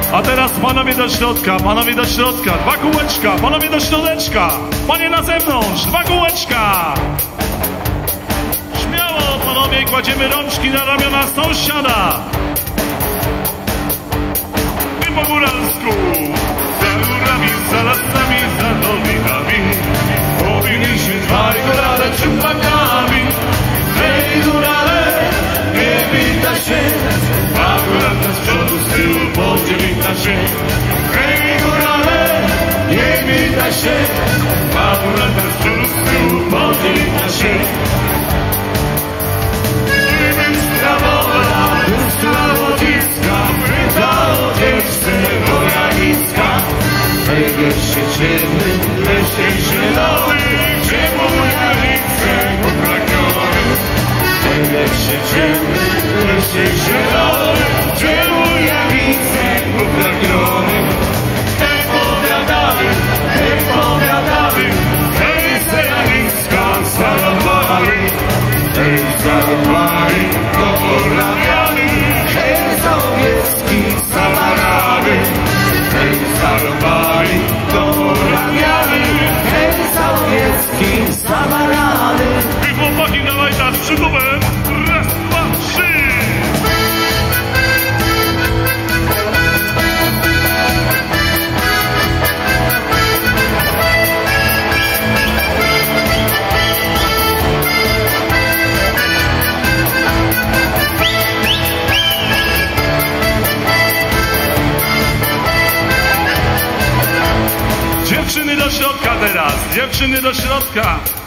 A teraz panowie do środka, panowie do środka, 2 kółeczka, panowie do środeczka, panie na zewnątrz, 2 kółeczka. Śmiało panowie, kładziemy rączki na ramiona sąsiada. I po góralsku, za górami, za lasami, za dolinami, powinniśmy 2 górale czubakami. Hej górale, nie wita się, akurat z przodu, z tyłu, bodzie wita się. Hej górale, nie wita się, akurat z przodu, z tyłu, bodzie wita się. Bystra woda, bystra wodziska, pyta o dziewczę wojaniska. Hej wreszcie ciemny, wreszcie zielony, ciepło wojanice upragniony. Hej wreszcie ciemny, wreszcie zielony, ciepło wojanice upragniony. Hej powiadamy, hej sejaniska zarobali. Hej zarobali, do Orlamiany, hej sowiecki zamarany. Hej zarobali, do Orlamiany, hej sowiecki zamarany. I chłopaki dawaj tak przygubem, 1, 2, 3. Dziewczyny do środka teraz, dziewczyny do środka.